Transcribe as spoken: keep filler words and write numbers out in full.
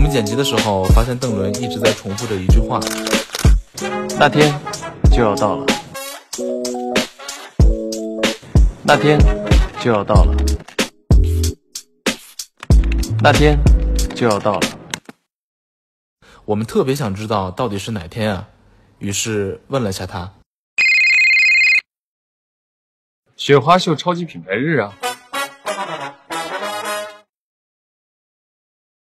们剪辑的时候发现邓伦一直在重复着一句话： 那天就要到了，那天就要到了，那天就要到了。 我们特别想知道到底是哪天啊，于是问了下他。 雪花秀超级品牌日啊！